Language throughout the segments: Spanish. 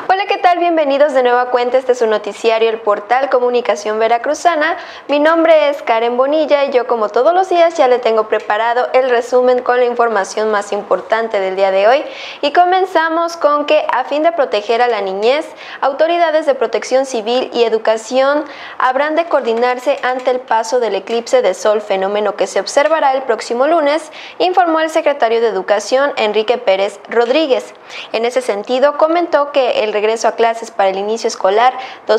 Hola, ¿qué tal? Bienvenidos de nueva cuenta. Este es su noticiario, el portal Comunicación Veracruzana. Mi nombre es Karen Bonilla y yo, como todos los días, ya le tengo preparado el resumen con la información más importante del día de hoy. Y comenzamos con que, a fin de proteger a la niñez, autoridades de protección civil y educación habrán de coordinarse ante el paso del eclipse de sol, fenómeno que se observará el próximo lunes, informó el secretario de Educación, Enrique Pérez Rodríguez. En ese sentido, comentó que el regreso a clases para el inicio escolar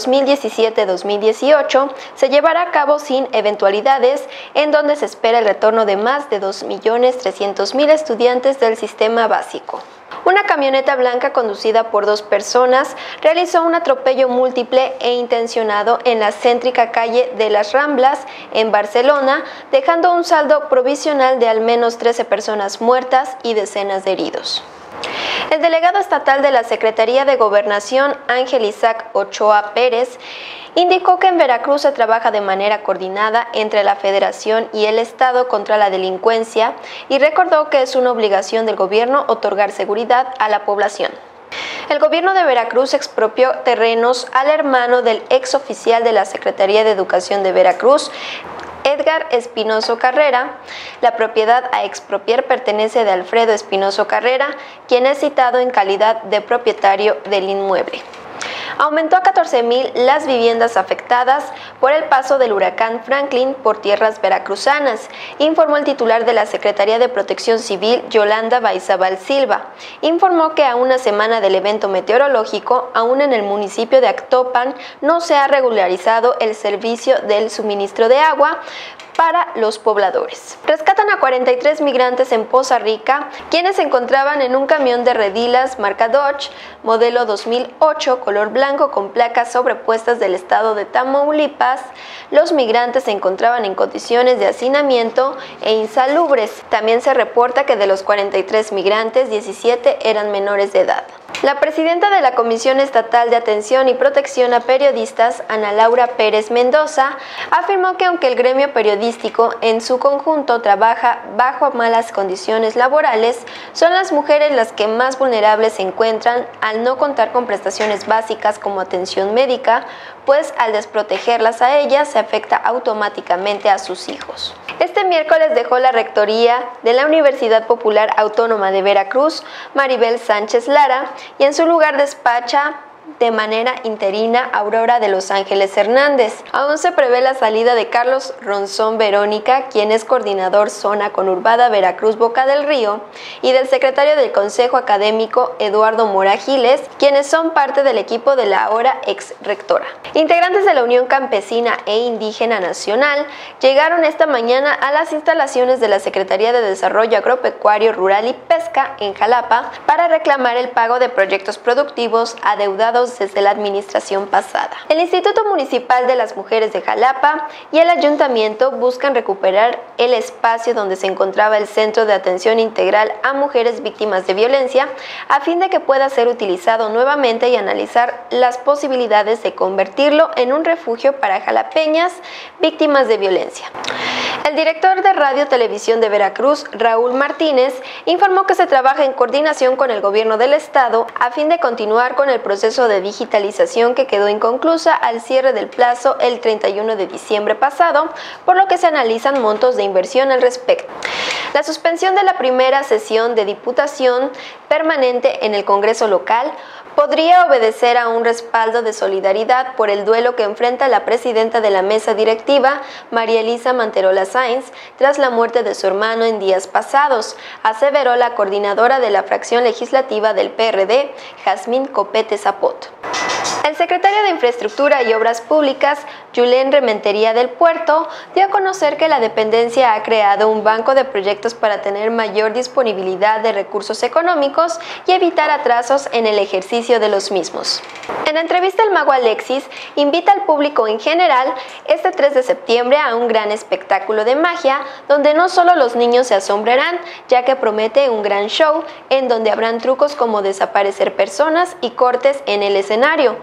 2017-2018 se llevará a cabo sin eventualidades, en donde se espera el retorno de más de 2.300.000 estudiantes del sistema básico. Una camioneta blanca conducida por dos personas realizó un atropello múltiple e intencionado en la céntrica calle de las Ramblas, en Barcelona, dejando un saldo provisional de al menos 13 personas muertas y decenas de heridos. El delegado estatal de la Secretaría de Gobernación, Ángel Isaac Ochoa Pérez, indicó que en Veracruz se trabaja de manera coordinada entre la Federación y el Estado contra la delincuencia y recordó que es una obligación del gobierno otorgar seguridad a la población. El gobierno de Veracruz expropió terrenos al hermano del ex oficial de la Secretaría de Educación de Veracruz, Edgar Espinoso Carrera. La propiedad a expropiar pertenece de Alfredo Espinoso Carrera, quien es citado en calidad de propietario del inmueble. Aumentó a 14,000 las viviendas afectadas por el paso del huracán Franklin por tierras veracruzanas, informó el titular de la Secretaría de Protección Civil, Yolanda Baizabal Silva. Informó que a una semana del evento meteorológico, aún en el municipio de Actopan, no se ha regularizado el servicio del suministro de agua para los pobladores. Rescatan a 43 migrantes en Poza Rica, quienes se encontraban en un camión de redilas marca Dodge, modelo 2008, color blanco con placas sobrepuestas del estado de Tamaulipas. Los migrantes se encontraban en condiciones de hacinamiento e insalubres. También se reporta que de los 43 migrantes, 17 eran menores de edad. La presidenta de la Comisión Estatal de Atención y Protección a Periodistas, Ana Laura Pérez Mendoza, afirmó que aunque el gremio periodístico en su conjunto trabaja bajo malas condiciones laborales, son las mujeres las que más vulnerables se encuentran al no contar con prestaciones básicas como atención médica, pues al desprotegerlas a ellas se afecta automáticamente a sus hijos. Este miércoles dejó la rectoría de la Universidad Popular Autónoma de Veracruz, Maribel Sánchez Lara, y en su lugar despacha de manera interina Aurora de Los Ángeles Hernández. Aún se prevé la salida de Carlos Ronzón Verónica, quien es coordinador zona conurbada Veracruz Boca del Río, y del secretario del Consejo Académico Eduardo Mora Giles, quienes son parte del equipo de la ahora ex rectora. Integrantes de la Unión Campesina e Indígena Nacional llegaron esta mañana a las instalaciones de la Secretaría de Desarrollo Agropecuario, Rural y Pesca en Jalapa para reclamar el pago de proyectos productivos adeudados desde la administración pasada. El Instituto Municipal de las Mujeres de Jalapa y el Ayuntamiento buscan recuperar el espacio donde se encontraba el Centro de Atención Integral a Mujeres Víctimas de Violencia, a fin de que pueda ser utilizado nuevamente y analizar las posibilidades de convertirlo en un refugio para jalapeñas víctimas de violencia. El director de Radio Televisión de Veracruz, Raúl Martínez, informó que se trabaja en coordinación con el gobierno del estado a fin de continuar con el proceso de digitalización que quedó inconclusa al cierre del plazo el 31 de diciembre pasado, por lo que se analizan montos de inversión al respecto. La suspensión de la primera sesión de diputación permanente en el Congreso local podría obedecer a un respaldo de solidaridad por el duelo que enfrenta la presidenta de la mesa directiva, María Elisa Manterola Sáenz, tras la muerte de su hermano en días pasados, aseveró la coordinadora de la fracción legislativa del PRD, Jazmín Copete Zapot. El secretario de Infraestructura y Obras Públicas, Julen Rementería del Puerto, dio a conocer que la dependencia ha creado un banco de proyectos para tener mayor disponibilidad de recursos económicos y evitar atrasos en el ejercicio de los mismos. En entrevista, el mago Alexis invita al público en general este 3 de septiembre a un gran espectáculo de magia, donde no solo los niños se asombrarán, ya que promete un gran show en donde habrán trucos como desaparecer personas y cortes en el escenario,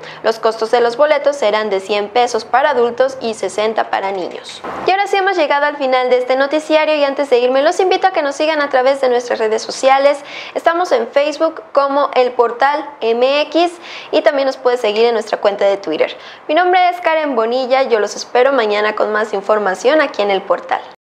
Los costos de los boletos serán de 100 pesos para adultos y 60 para niños. Y ahora sí hemos llegado al final de este noticiario y antes de irme los invito a que nos sigan a través de nuestras redes sociales. Estamos en Facebook como El Portal MX y también nos puede seguir en nuestra cuenta de Twitter. Mi nombre es Karen Bonilla, yo los espero mañana con más información aquí en El Portal.